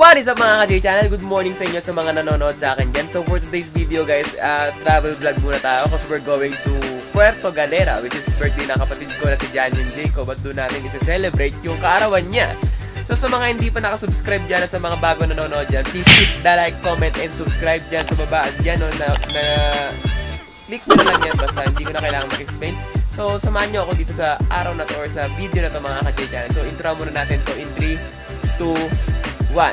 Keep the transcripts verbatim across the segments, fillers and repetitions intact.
What is up mga ka-J Channel? Good morning sa inyo at sa mga nanonood sa akin dyan. So for today's video guys, uh, travel vlog muna tayo kasi we're going to Puerto Galera, which is birthday na kapatid ko na si Janine Jacob, at doon natin isa-celebrate yung kaarawan niya. So sa mga hindi pa nakasubscribe dyan at sa mga bago nanonood dyan, please hit the like, comment, and subscribe dyan sa baba dyan, no, na, na click mo na lang yan, basta hindi ko na kailangan mag-explain. So samahan nyo ako dito sa araw na to or sa video na to mga ka-J Channel. So intro muna natin to in three, two, one.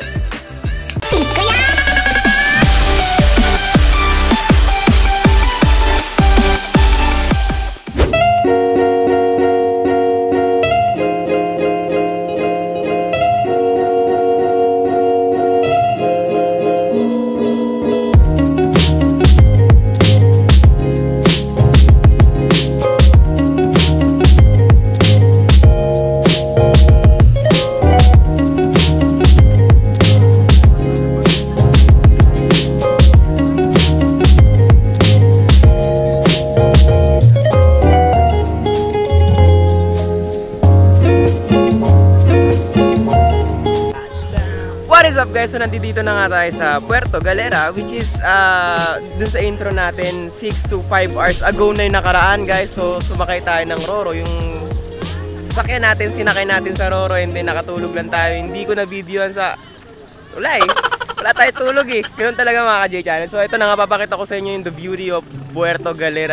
What is up guys? So nandito na nga tayo sa Puerto Galera, which is uh, dun sa intro natin six to five hours ago na yung nakaraan guys. So sumakay tayo ng Roro, yung sasakyan natin, sinakay natin sa Roro, and then nakatulog lang tayo. Hindi ko na videoan sa... Wala eh, wala tayo tulog eh. Ganun talaga mga ka-J Channel. So ito na nga, papakita ko sa inyo yung the beauty of Puerto Galera.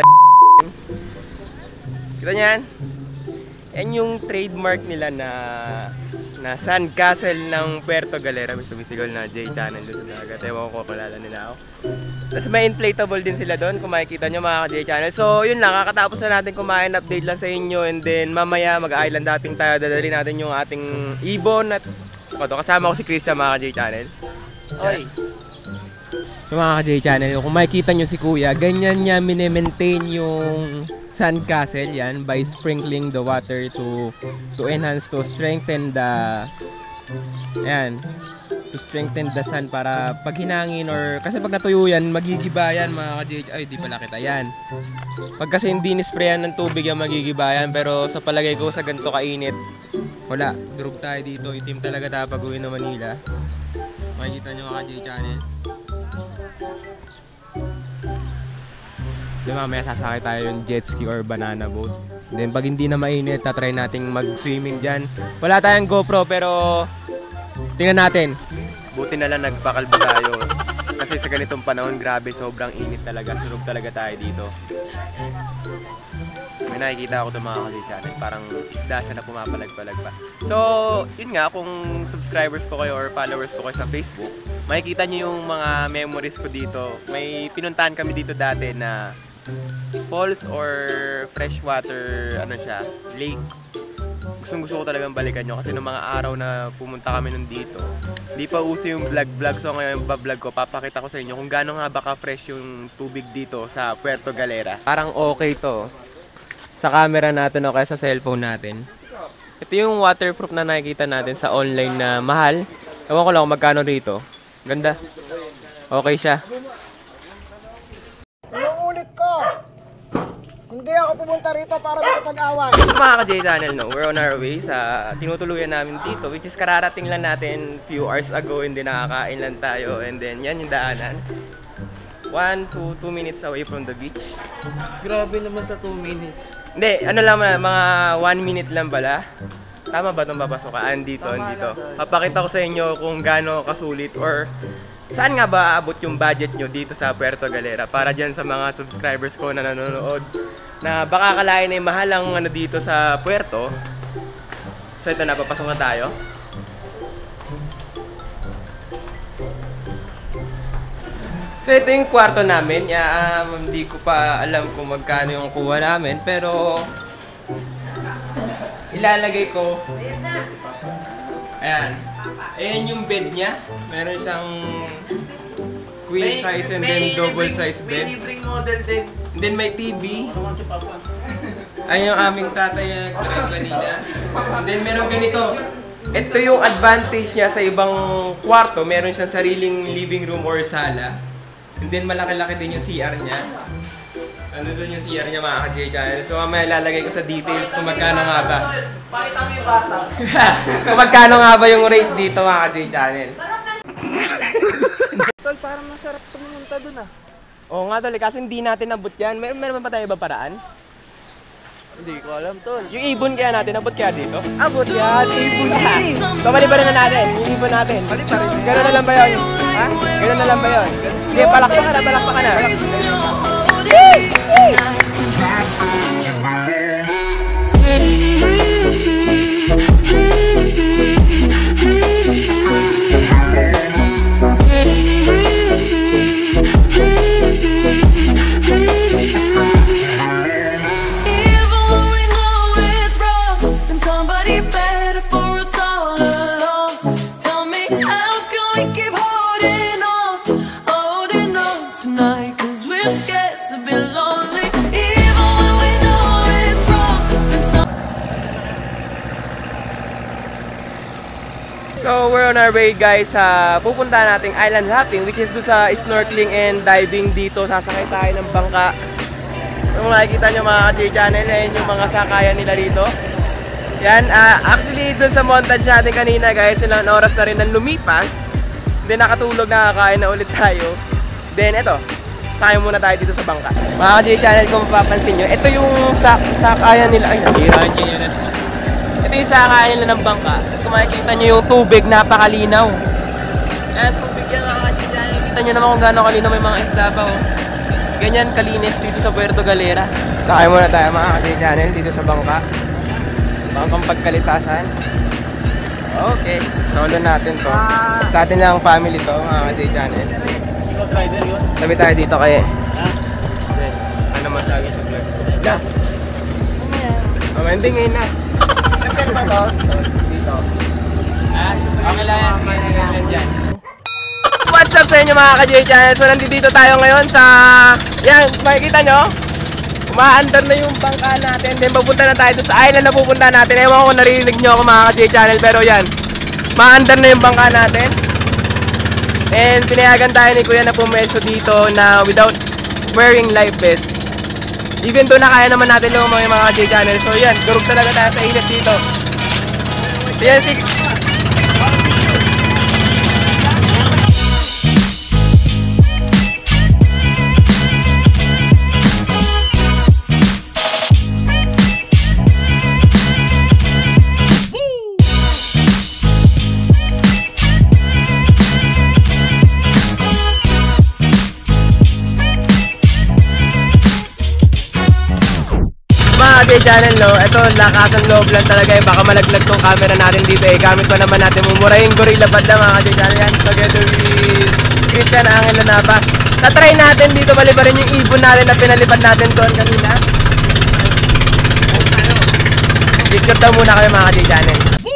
Kita nyo yan? Yan yung trademark nila na na Sand Castle ng Puerto Galera. May sumisigaw na J Channel doon sa dagat. Ewan ko, kalala nila ako. Tapos may inflatable din sila doon, kung makikita nyo mga ka-J Channel. So yun lang, kakatapos na natin kumain, update lang sa inyo. And then mamaya mag-island dating tayo. Dadali natin yung ating ibon. At ito, kasama ko si Christian mga ka-J Channel. Oy! So mga ka-J Channel, kung makikita nyo si Kuya, ganyan niya mini-maintain yung Sand Castle yan by sprinkling the water to to enhance, to strengthen the yan, to strengthen the sand para pag hinangin or kasi pag natuyo yan magigiba yan mga ka-J. Ay di pala kita yan, pag kasi hindi nisprayan ng tubig yan magigiba yan, pero sa palagay ko sa ganito kainit wala, durog tayo dito, itim talaga tayo pag uwi ng Manila. Makikita nyo mga ka-J Channel. Di mamaya sasakay tayo yung jet ski or banana boat. Then pag hindi na mainit, tatry nating mag-swimming dyan. Wala tayong GoPro pero tingnan natin. Buti na lang nagpakalbo tayo. Kasi sa ganitong panahon, grabe, sobrang init talaga. Sunog talaga tayo dito. May nakikita ako itong mga ka-J Channel. Parang isda siya na pumapalag-palag pa. So, yun nga, kung subscribers ko kayo or followers ko kayo sa Facebook, makikita nyo yung mga memories ko dito. May pinuntahan kami dito dati na falls or freshwater, ano siya, lake. Gustong gusto ko talagang balikan nyo kasi nung mga araw na pumunta kami nun dito, hindi pa uso yung vlog-vlog. So ngayon yung vlog ko, papakita ko sa inyo kung gaano nga baka fresh yung tubig dito sa Puerto Galera. Parang okay to sa camera natin o kaya sa cellphone natin. Ito yung waterproof na nakikita natin sa online na mahal. Ewan ko lang kung magkano dito. Ganda. Okay siya. Inuulit ko. Hindi ako pumunta rito para makapag-away. Mga ka-J Channel, no, we're on our way sa tinutuluyan namin dito, which is kararating lang natin few hours ago, and then nakakain lang tayo, and then yan yung daanan. one to two minutes away from the beach. Grabe naman sa two minutes. Hindi, ano lang, mga one minute lang pala. Tama ba itong papasok ka? Andito, andito. Papakita ko sa inyo kung gaano kasulit or saan nga ba aabot yung budget nyo dito sa Puerto Galera. Para dyan sa mga subscribers ko na nanonood na baka akalain na yung mahal ang ano dito sa Puerto. So ito na, papasok na tayo. So ito yung kwarto namin. Yeah, um, hindi ko pa alam kung magkano yung kuha namin, pero ilalagay ko. Ayan. Ayan yung bed niya. Meron siyang queen size and then double size bed. May libreng model din. And then may T V. Ayan yung aming tatay na kanina. And then meron ganito. Ito yung advantage niya sa ibang kwarto. Meron siyang sariling living room or sala. And then malaki-laki din yung C R niya. Ano doon yung C R niya mga ka-J Channel. So mamaya lalagay ko sa details kung magkano nga ba. Pakita mo yung bata. Kung magkano nga ba yung rate dito mga ka-J Channel. Tol, parang masarap pumunta dun ah. Oo nga tol, kasi hindi natin nabot yan. Mer meron pa tayo ba paraan? Hindi ko alam, tol. Yung ibon kaya natin, nabot kaya dito? Abot yan, ibon yan. So malibaran na natin, yung ibon natin. Malibaran. Gano'n na lang ba yun? Ha? Gano'n na lang ba yun? Sige, palakpak ka na, palakpak ka na. So we're on our way guys sa pupunta nating island hopping, which is do sa snorkeling and diving dito. Sasakay tayo ng bangka. Kung makikita nyo mga ka-J-Channel, yan yung mga sakayan nila dito. Yan, uh, actually dun sa montage natin kanina guys, ilang oras na rin nang lumipas. Then nakatulog, nakakain na ulit tayo. Then eto, sakay muna tayo dito sa bangka. Mga ka-J-Channel, kung mapapansin nyo, ito yung sak sakayan nila. Ay, nahirahan siya yun. Ito yung sakayan nila ng bangka. At kung makikita nyo yung tubig, napakalinaw. Ayan, tubig yan mga ka-J-Channel. Kita nyo naman kung gano'ng kalinaw may mga isda pa. Oh. Ganyan kalinis dito sa Puerto Galera. Sakay muna tayo mga ka-J-Channel dito sa bangka. Bangkang pagkalitasan. Okay, solo natin to. Sa atin lang family to mga ka-J-Channel. Ikaw driver yun? Tabi tayo dito kaya. Ha? Then, ano masabi sa vlog? Yeah. Oh, hindi ngayon na. Saan ba to? Dito. Ah, okay lang yan. Sige, nagagawin dyan. What's up sa inyo mga ka-J-Channel? So nandito tayo ngayon sa... Yan, makikita nyo? Umaandar na yung bangka natin. Then papunta na tayo sa island na pupunta natin. Ewan ko kung narinig nyo ako mga ka-J-Channel. Pero yan, maandar na yung bangka natin. And pinayagan tayo ni Kuya na pumesto dito na without wearing life vest. Even though na kaya naman natin lumang yung mga ka-J-Channel. So yan, durog talaga tayo sa init dito. So yan, si... Mga ka-J-Channel, no? Ito, lakasan loob lang talaga eh. Baka malaglag tong camera natin dito eh. Gamit pa naman natin mumurahin Gorilla Pad lang mga ka-J-Channel yan. Together with Christian Angel Lanaba. Na-try natin dito balibarin yung ibon natin na pinalipad natin doon kanina. Picture daw muna kayo mga ka-J-Channel.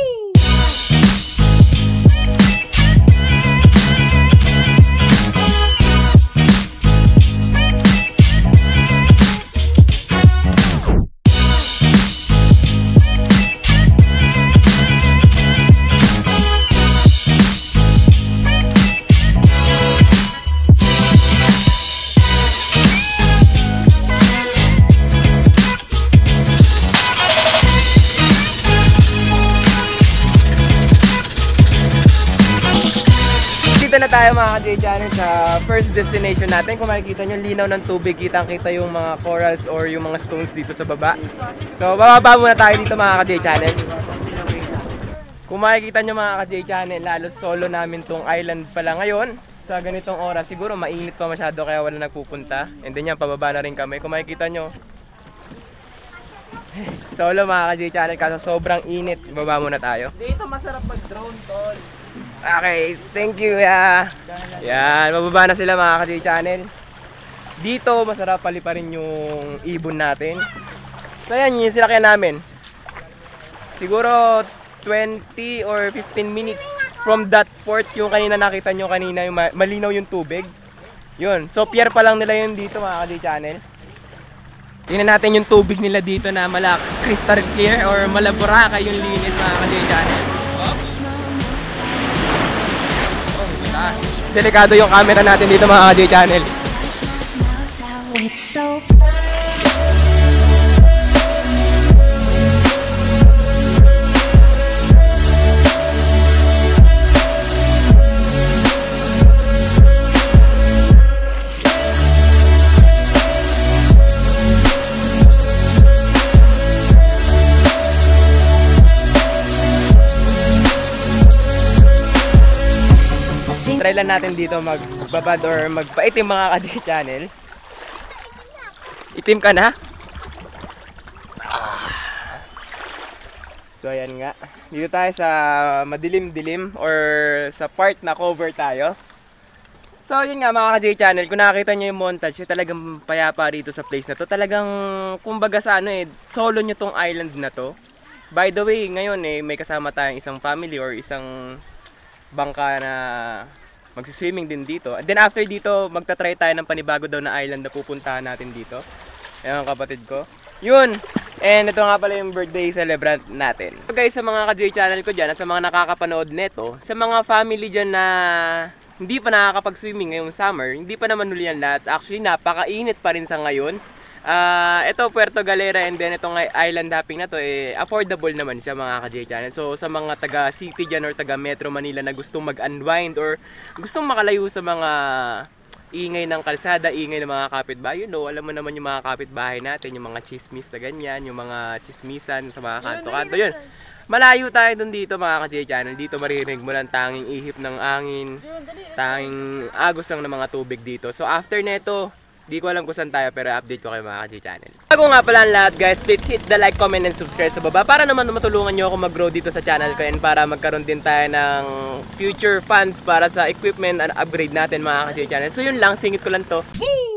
Dito na tayo mga ka-J-Channel sa first destination natin. Kung makikita nyo, linaw ng tubig, kitang-kita yung mga corals or yung mga stones dito sa baba. So, bababa muna tayo dito mga ka-J-Channel. Kung makikita nyo mga ka-J-Channel, lalo solo namin tong island pala ngayon. Sa ganitong oras, siguro mainit pa masyado kaya wala nagpupunta. And then yan, pababa na rin kami. Kung makikita nyo, solo mga ka-J-Channel kasi sobrang init. Bababa muna tayo. Dito masarap mag-drone, tol. Okay, thank you. Yeah. Yan, mababa na sila mga ka-J-Channel. Dito, masarap paliparin yung ibon natin. So yan, yung sinakyan namin. Siguro twenty or fifteen minutes from that port. Yung kanina nakita nyo kanina, yung malinaw yung tubig. Yun, so pier pa lang nila yun dito mga ka-J-Channel. Tingnan natin yung tubig nila dito na malak crystal clear or malaburaka yung linis mga ka-J-Channel. Delikado yung camera natin dito mga ka-J-Channel. try lang natin dito magbabad or magpaitim mga ka-J channel. Itim ka na? So ayan nga. Dito tayo sa madilim-dilim or sa part na cover tayo. So yun nga mga ka-J channel, kung nakakita nyo yung montage, yung talagang payapa rito sa place na to. Talagang kumbaga sa ano eh, solo nyo tong island na to. By the way, ngayon eh, may kasama tayong isang family or isang bangka na magsiswimming din dito. And then after dito, magta-try tayo ng panibago daw na island na pupuntahan natin dito. Ayan ang kapatid ko. Yun! And ito nga pala yung birthday celebrant natin. So guys, sa mga ka-J channel ko dyan at sa mga nakakapanood neto, sa mga family dyan na hindi pa nakakapag-swimming ngayong summer, hindi pa naman huli yan lahat. Actually, napakainit pa rin sa ngayon. Uh, ito, Puerto Galera, and then itong island hopping na to, eh, affordable naman siya mga ka-J channel. So, sa mga taga-city dyan or taga-Metro Manila na gustong mag-unwind or gustong makalayo sa mga ingay ng kalsada, ingay ng mga kapitbahay, you know, alam mo naman yung mga kapitbahay natin, yung mga chismis na ganyan, yung mga chismisan sa mga kanto-kanto, yun. Malayo tayo dun dito mga ka-J channel. Dito maririnig mo lang tanging ihip ng angin, tanging agos lang ng mga tubig dito. So after neto, di ko alam kung saan tayo pero update ko kayo mga ka-J channel. Bago nga pala ang lahat guys, please hit the like, comment, and subscribe sa baba para naman matulungan nyo ako mag-grow dito sa channel ko and para magkaroon din tayo ng future funds para sa equipment and upgrade natin mga ka-J channel. So yun lang, singit ko lang to.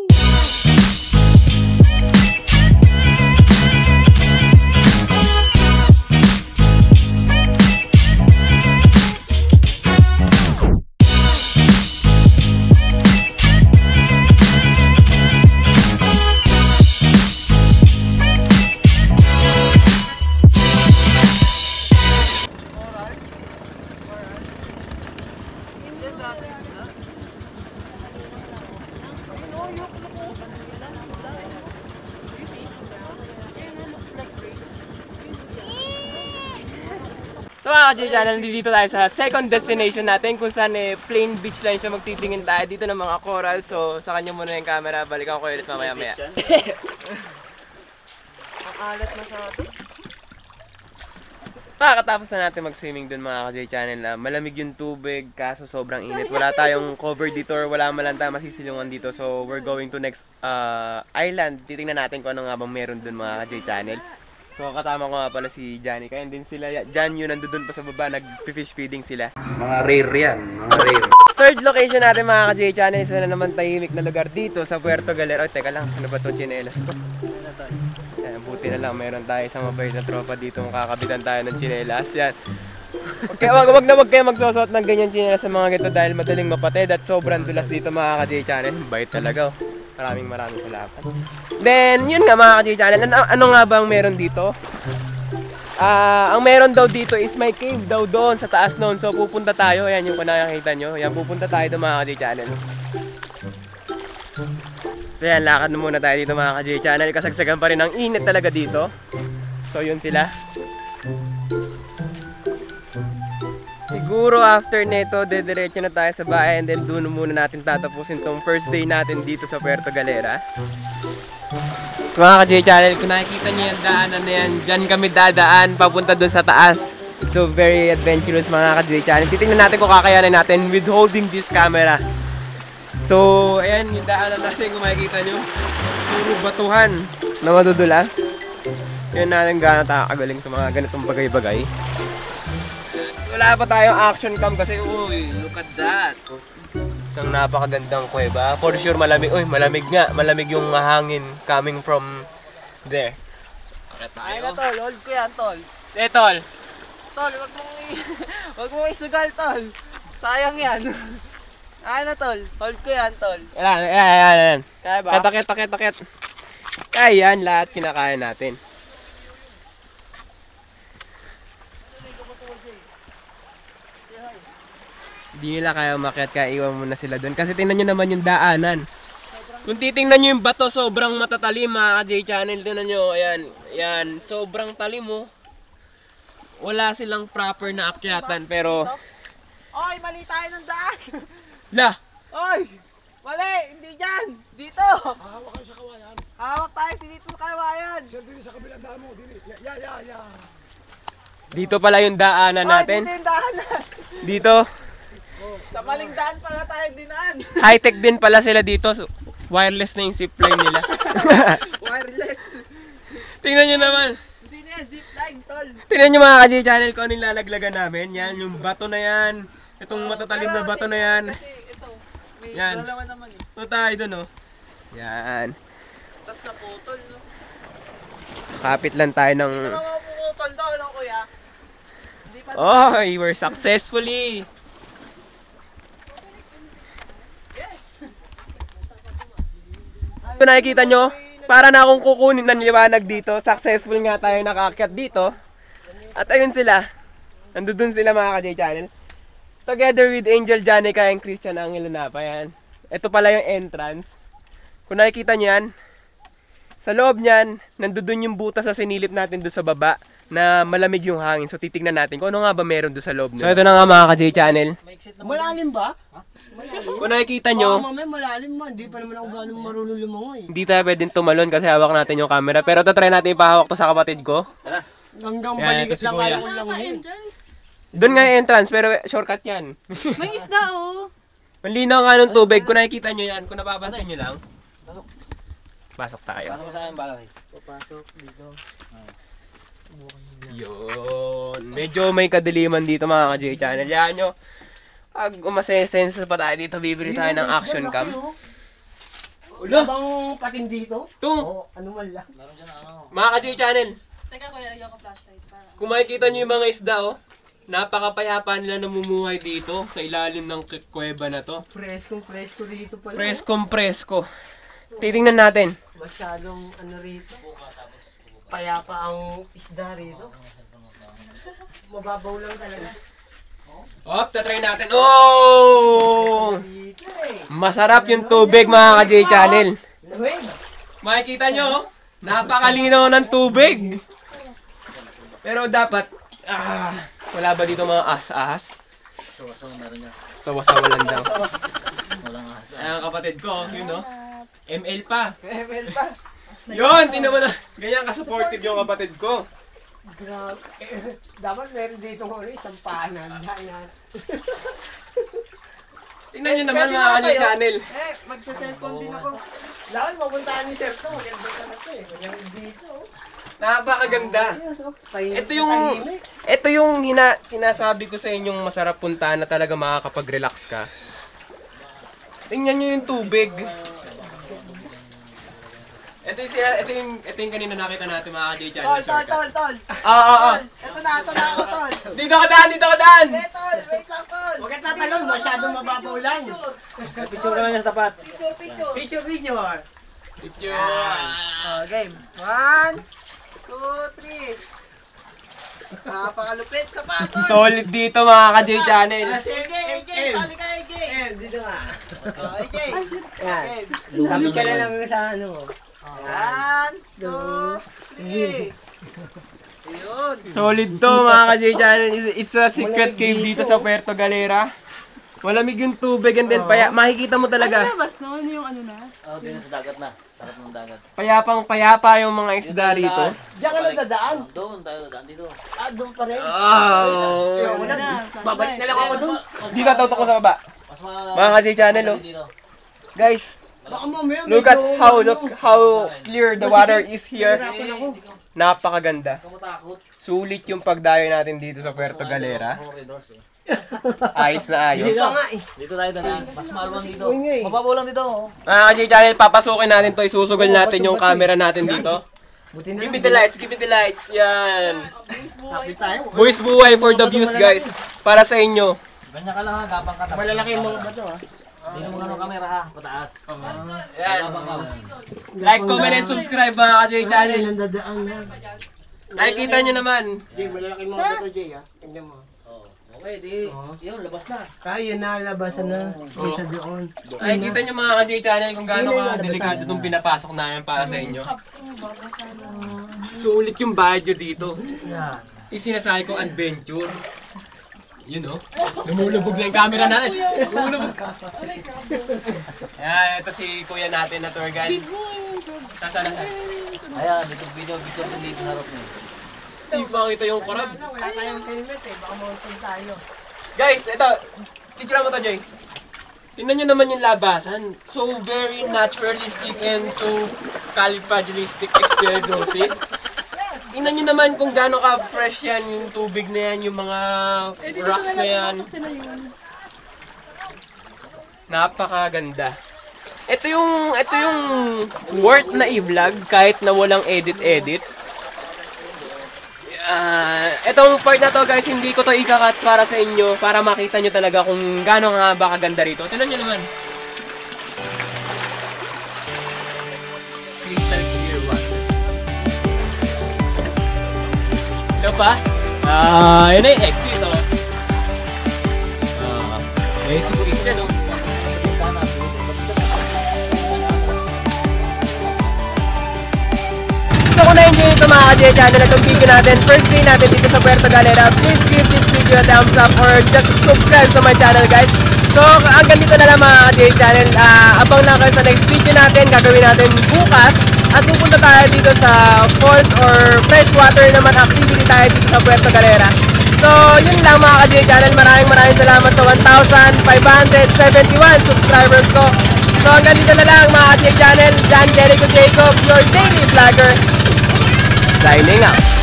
So mga ka-J channel, dito tayo sa second destination natin kung saan eh, plain beach lang siya, magtitingin tayo dito ng mga coral. So sa kanya muna yung camera, balikan ko ulit mamaya maya. Ang alat na sa atin. Pakatapos na natin mag-swimming dun mga ka-J channel na malamig yung tubig kaso sobrang init. Wala tayong cover dito or wala man lang tayo masisilungan dito. So we're going to next uh, island. Titingnan natin kung ano nga bang meron dun mga ka-J channel. So katama ko nga pala si Johnny. Kaya din sila, Jan yun nandun pa sa baba, nag-fish feeding sila. Mga rare yan, mga rare. Third location natin mga ka-J channel, isa na naman tahimik na lugar dito sa Puerto Galera. Oh, teka lang, ano ba itong chinelas ko? Ayan, buti na lang, meron tayo isang mabait na tropa dito, makakabitan tayo ng chinelas. Yan. Okay, wag, wag na wag kayo magsusot ng ganyan chinelas sa mga gito dahil madaling mapatid at sobrang dulas dito mga ka-J channel. Bait talaga oh. Maraming maraming salamat. Then, yun nga mga ka-J channel, ano, ano nga ba ang meron dito? Ah, uh, ang meron daw dito is may cave daw doon sa taas noon. So pupunta tayo, ayan yung kung nakikita nyo. Ayan, pupunta tayo doon mga ka-J channel. So yan, lakad na muna tayo dito mga ka-J channel. Kasagsagan pa rin ang init talaga dito. So yun sila. Siguro after neto, dediretso na tayo sa bahay and then doon muna natin tatapusin tong first day natin dito sa Puerto Galera. So, mga ka-J channel, kung nakikita niyo yung daanan na yan, dyan kami dadaan papunta doon sa taas. So very adventurous mga ka-J channel. Titingnan natin kung kakayanin natin with holding this camera. So ayan yung daanan natin kung makikita nyo. Puro batuhan na madudulas. Yun natin gano'n tayo kagaling sa mga ganitong bagay-bagay. Wala pa tayong action cam kasi uy, look at that. Isang napakagandang kuweba. For sure malamig. Uy, malamig nga. Malamig yung hangin coming from there. So, Ay na tol, hold ko yan tol. eh tol. Tol, wag mong wag mong isugal tol. Sayang yan. Ay na tol, hold ko yan tol. Ayan, ayan, ayan, ayan. Kaya ba? Takit, takit, takit. Kaya yan, lahat kinakaya natin. Hindi nila kaya umakyat, kaya iwan muna sila doon. Kasi tingnan nyo naman yung daanan. Kung titingnan nyo yung bato, sobrang matatalim mga ka-J channel. Tingnan nyo, ayan, ayan. Sobrang talim mo. Wala silang proper na akyatan, pero... Oy, mali tayo ng daan. La! Oy! Mali! Hindi dyan! Dito! Hawak kayo sa kawayan. Hawak tayo si dito sa kawayan. Sir, dili sa kabilang daan mo. Dili. Ya, ya, ya. Dito pala yung daanan Oy, natin. dito yung daanan. Dito. Sa maling daan pala tayo dinaan. High-tech din pala sila dito. So, wireless na yung zipline nila. Wireless. Tingnan nyo naman. Hindi na yan, zipline, tol. Tingnan nyo mga ka-J-Channel kung ano yung lalaglagan namin. Yan, yung bato na yan. Itong matatalim na bato na yan. Kasi ito, may Yan. dalawa naman eh. Ito tayo dun, oh. Yan. Tapos naputol, no? Kapit lang tayo ng... Ito naman puputol daw, no, kuya? Hindi pa. Oh, we're successfully. Yes. Kung nakikita nyo, para na akong kukunin ng liwanag dito. Successful nga tayo nakaakyat dito. At ayun sila. Nandun sila mga ka-J-Channel. Together with Angel, Janica, and Christian Angelo Napa. Yan. Ito pala yung entrance. Kung nakikita nyo yan, sa loob niyan, nandun yung butas sa sinilip natin doon sa baba na malamig yung hangin. So titignan natin kung ano nga ba meron doon sa loob nila. So ito na nga mga ka-J-Channel. Malalim ba? Kung nakikita nyo, Oh, mamaya malalim man. Di pa naman ako gano'ng marunong lumangoy. hindi tayo pwedeng tumalon kasi hawak natin yung camera. Pero tatry natin ipahawak to sa kapatid ko. Hanggang Yan, balikat ito si lang Kuya. ayaw ko lang eh. Doon nga yung entrance, pero shortcut yan. May isda oh. Malinaw nga ng tubig. Kung nakikita nyo yan, kung napapansin nyo lang. Pasok tayo. Ano sa akin balay? Papasok dito. Yun. Medyo may kadiliman dito mga ka-J-Channel. Yan nyo. Pag umasesense pa tayo dito, bibili tayo ng action cam. Wala bang patin dito? Ito, Oo, ano man lang. mga ka-J-Channel. Teka kuya, lagyan ko flashlight para. Kung makikita nyo yung mga isda, oh. Napakapayapa nila namumuhay dito sa ilalim ng k- kuweba na to. Preskong presko dito pala. Preskong presko. Titingnan natin. Masyadong ano rito. Payapa ang isda rito. Mababaw lang talaga. Op, tatry natin. Oh! Dito eh. Masarap yung tubig mga ka-J-Channel. Wait. Makikita nyo, oh. Napakalinaw ng tubig. Pero dapat, ah, wala ba dito mga as-as? Sawa-sawa meron niya. Sawa-sawa lang daw. Walang ahas. Ayan ang kapatid ko, yun no? M L pa. M L pa. Yun, tingnan mo na. Ganyan ka-supportive yung kapatid ko. Grabe. Dapat meron dito ng ano, isang paanan. Dayan. Tingnan nyo naman mga ka-J-Channel. Eh, magsa-cellphone din ako. Dapat mapuntahan ni Sir to. Maganda ka na to eh. Maganda dito. Napakaganda. Ayos, oh. Tahimik Ito na yung tahimik. ito yung hina, sinasabi ko sa inyong masarap puntahan na talaga makakapag-relax ka. Tingnan nyo yung tubig. Ito yung, sina- ito yung, ito yung kanina nakita natin mga ka-J-Channel. Tol, tol, shortcut. tol, tol. Ah, ah, ah. Tol, ito na, ito na ako, tol. Dito ka daan, dito ka daan! Eh, tol, wait lang, tol. Huwag ka tatalon, masyadong mababaw lang. Picture ka lang sa tapat. Picture, picture. Picture, picture. Picture! Oh, game. One, two, three. Napakalupit sa pato. Solid dito mga ka-J-Channel. A J, A J, sali ka, A J. Eh, dito nga. Oh, A J. Yan. Game. Lapit ka na lang sa ano. One, two, three. Ayun. Solid to mga ka-J-Channel. It's a secret cave dito sa Puerto Galera. Malamig yung tubig and then paya, makikita mo talaga. Labas noon yung ano na. Oh, din sa dagat na. Sarap ng dagat. Payapang payapa yung mga isda rito. Diyan ka lang dadaan. Doon tayo dadaan dito. Ah, doon pa rin. Oh! Ayoko na. Babalik na lang ako doon. Dito tawtok ko sa baba. Mas Mga ka-J-Channel, oh. dito. Guys, Baka mamaya look at medyo how ano, look how clear the water is here. Hirapan ako. Napakaganda. Kamatakot. Sulit yung pagdayo natin dito sa Puerto Galera. Corridors eh. Ayos na ayos. Dito nga eh. Dito tayo dadaan. Mas maluwang dito. Uy, nga eh. Mababaw lang dito. oh. Mga ka-J-Channel, papasukin natin to. Isusugal natin yung camera natin dito. Buti na. Give me the lights, give me the lights. Yan. Happy tayo. Buwis buhay for the views, guys. Para sa inyo. Ganyan ka lang ha, gapang ka. Malalaki yung mga bato ah. Hindi mo ano kamera ha, pataas. Yan. Gapang ka. Like, comment, and subscribe mga ka-J-Channel. Ang dadaan na. Nakikita nyo naman. Jay, malalaki yung mga bato Jay ah. Tingnan mo. Oh, okay, di. Yun, labas na. Kaya na, labasan na. Doon sa doon. Nakikita nyo mga ka-J-Channel kung gaano ka delikado itong pinapasok namin para sa inyo. Sulit yung bayad nyo dito. Yan. Yung sinasabi kong adventure. Yun oh. Lumulubog na yung camera natin. Lumulubog. Ayan, ito si kuya natin na tour guide. Nasaan na? Ayan, dito video, video din dito harap niyo. Hindi makita yung korab. Wala tayong helmet eh. Baka mauntin tayo. Guys, ito. Picture mo to, Jay. Tingnan nyo naman yung labasan. So very naturalistic and so califragilistic experiosis. Tingnan nyo naman kung gaano ka-fresh yan, yung tubig na yan, yung mga Eh, dito rocks na yan. pumasok sila yun. Napakaganda. Ito yung, ito yung worth na i-vlog kahit na walang edit-edit. Ah, etong part na to guys, hindi ko to ikakat para sa inyo, para makita nyo talaga kung gaano nga ba kaganda rito. Tingnan nyo naman. Crystal clear water. Ito pa? Ah, yun na yung exit, oh. Ah, may sipugis dyan, oh. So kung na-enjoy nyo ito mga ka-J channel, itong video natin, first day natin dito sa Puerto Galera, please give this video a thumbs up or just subscribe to my channel guys. So hanggang dito na lang mga ka-J channel, uh, abang lang kayo sa next video natin, gagawin natin bukas at pupunta tayo dito sa falls or freshwater naman activity tayo dito sa Puerto Galera. So yun lang mga ka-J channel, maraming maraming salamat sa one thousand five hundred seventy-one subscribers ko. So hanggang dito na lang mga ka-J channel, John Jericho Jacob, your daily vlogger. Signing out.